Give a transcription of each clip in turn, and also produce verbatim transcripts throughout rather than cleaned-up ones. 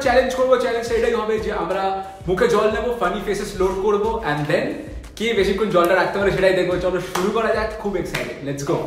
Challenge করবো, চ্যালেঞ্জটা এটাই হবে যে আমরা মুখে জল নেবো, ফানি ফেসেস লোড করবো অ্যান্ড দেন কে বেশিক্ষণ জলটা রাখতে পারে সেটাই দেখবো। চলো শুরু করা যাক, খুব এক্সাইটেড, লেটস গো।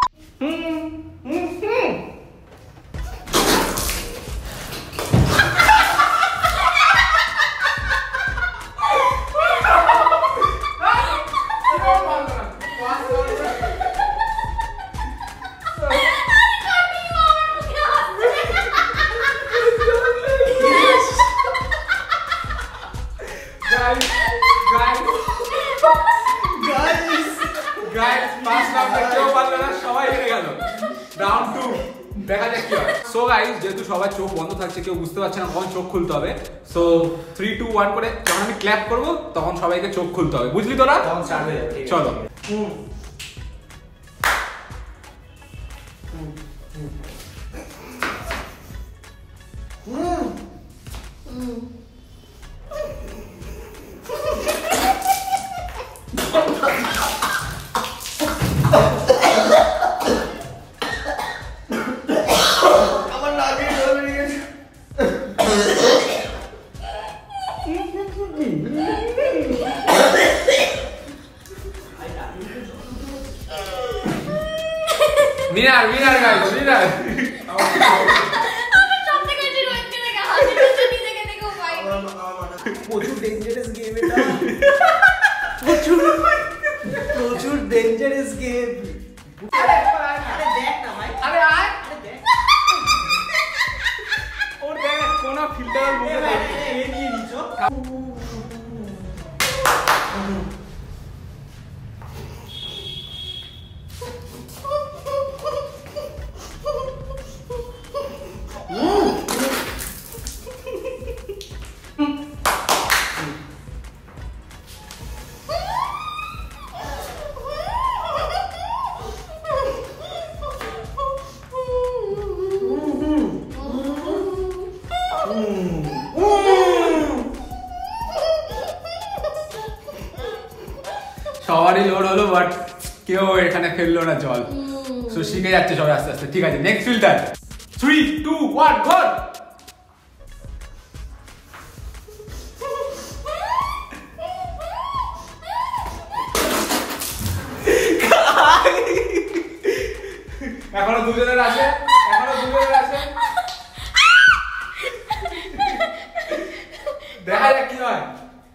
যেহেতু সবার চোখ বন্ধ থাকছে, কেউ বুঝতে পারছে না কখন চোখ খুলতে হবে, সো থ্রি টু ওয়ান করে যখন আমি ক্ল্যাপ করবো তখন সবাইকে চোখ খুলতে হবে, বুঝলি তোরা? চলো। Winner, winner guys, winner. প্রচুর ডেঞ্জারাস গেম এটা, প্রচুর প্রচুর ডেঞ্জারাস গেম। আরে আরে দেখ না ভাই, আরে আয়, আরে দেখ ওর দেখ কোন ফিল্টার মুখে এ নিয়ে নিছো। সবারই লোড হলো, বাট কেউ এখানে ফেললো না জল, সো শিখে যাচ্ছে সবাই আস্তে আস্তে। ঠিক আছে, next filter, three two one goal. এখনো দুজনের আছে, এখনো দুজনের আছে, দেখা যাক কি হয়।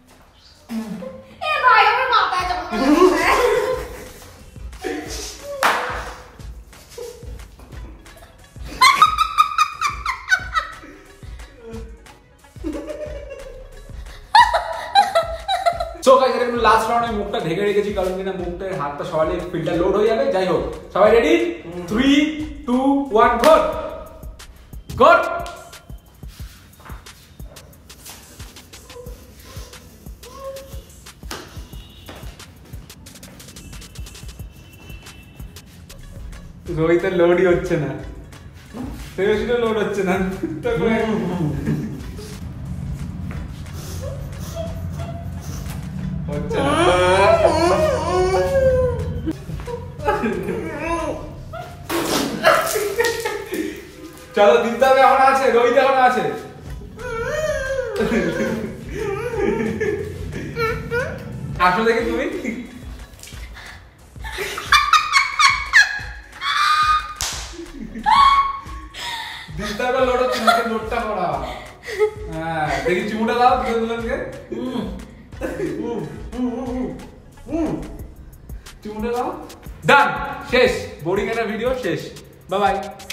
সো গাইস, এর লাস্ট রাউন্ডে মুখটা ঢেকে রেখেছি কারণ কিনা মুখটার হাতটা সবাই ফিল্টার লোড হয়ে যাবে। যাই হোক, সবাই ready? Three two one goal. Goal. রোহিতের লোডই হচ্ছে না, সেরোশিরও লোড হচ্ছে না। চলো, দিতে হবে, এখন আছে, রোহিত এখন আছে। আসো দেখি তুমি, দিতে হবে, লোড হচ্ছে না, লোডটা করা। হ্যাঁ, দেখি চুমুটা দাও দুজনকে, চুমুটা দাও। ডান, শেষ। বোরিং একটা ভিডিও শেষ। Bye by.